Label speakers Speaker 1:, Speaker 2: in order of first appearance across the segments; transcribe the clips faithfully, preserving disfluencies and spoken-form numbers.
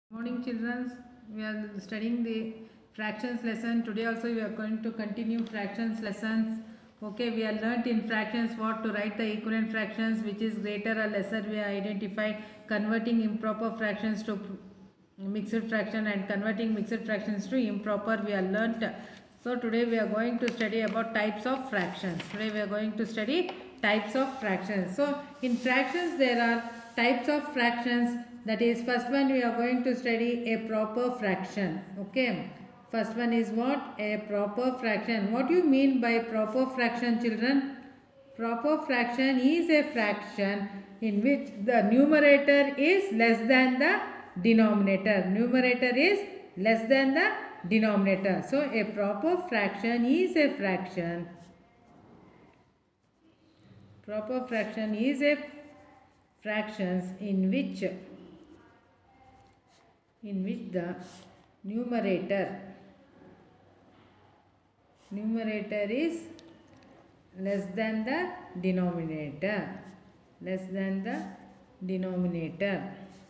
Speaker 1: Morning children, we are studying the fractions lesson. Today also we are going to continue fractions lessons. Okay, we are learnt in fractions what to write the equivalent fractions, which is greater or lesser. We are identified converting improper fractions to mixed fraction and converting mixed fractions to improper. We are learnt. So today we are going to study about types of fractions. Today we are going to study types of fractions. So in fractions there are types of fractions. That is, first one we are going to study a proper fraction. Okay, first one is what? A proper fraction. What do you mean by proper fraction, children? Proper fraction is a fraction in which the numerator is less than the denominator. Numerator is less than the denominator. So a proper fraction is a fraction. Proper fraction is a fractions in which in which the numerator numerator is less than the denominator less than the denominator.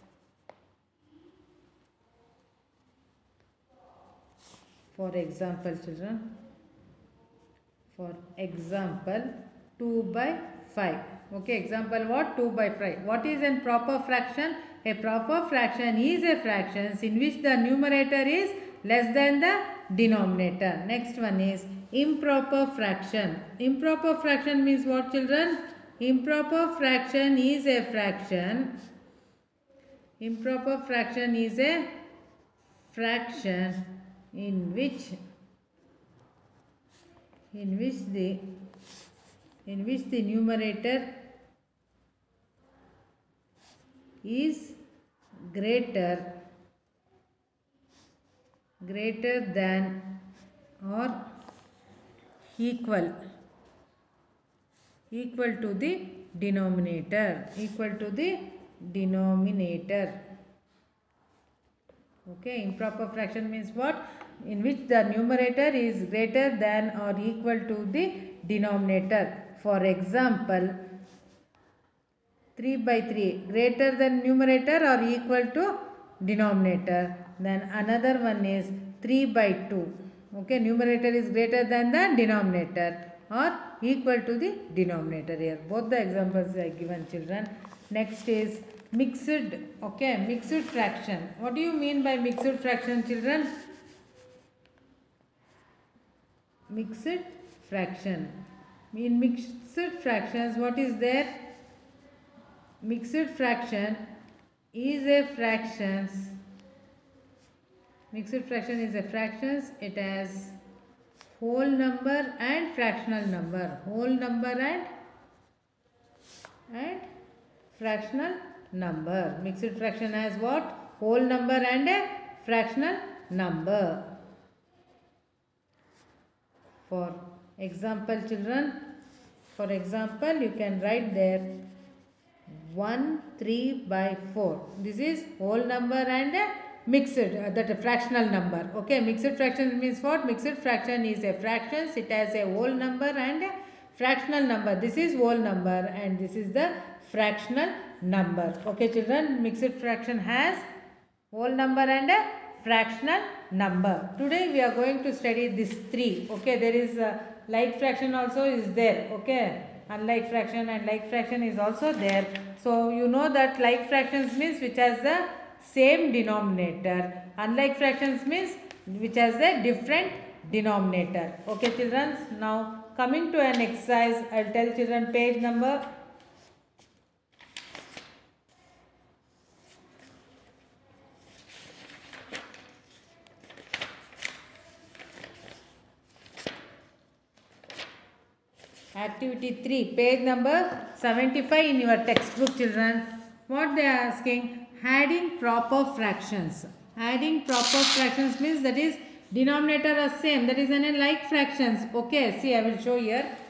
Speaker 1: For example, children, for example, two by five. Okay, example what? two by five. What is a proper fraction? A proper fraction is a fraction in which the numerator is less than the denominator. Next one is improper fraction. Improper fraction means what, children? Improper fraction is a fraction. Improper fraction is a fraction in which in which the in which the numerator is greater greater than or equal equal to the denominator equal to the denominator. Okay, improper fraction means what? In which the numerator is greater than or equal to the denominator. For example, three by three greater than numerator or equal to denominator. Then another one is three by two. Okay, numerator is greater than the denominator or equal to the denominator. Here both the examples are given, children. Next is mixed. Okay, mixed fraction. What do you mean by mixed fraction, children? Mixed fraction. In mixed fractions, what is there? Mixed fraction is a fractions. Mixed fraction is a fractions. It has whole number and fractional number. Whole number and and fractional number. Mixed fraction has what? Whole number and a fractional number. For example, children, for example, you can write there one, three by four. This is whole number and a mixed, uh, that a fractional number. Okay, mixed fraction means what? Mixed fraction is a fractions. It has a whole number and a fractional number. This is whole number and this is the fractional number. Okay, children, mixed fraction has whole number and a fractional number. Today we are going to study this three. Okay, there is a like fraction also is there. Okay, unlike fraction and like fraction is also there. So you know that like fractions means which has the same denominator. Unlike fractions means which has a different denominator. Okay, children. Now coming to an exercise, I will tell children page number activity three, page number seventy-five in your textbook, children. What they are asking? Adding proper fractions. Adding proper fractions means that is denominator are same. That is an like fractions. Okay, see I will show here.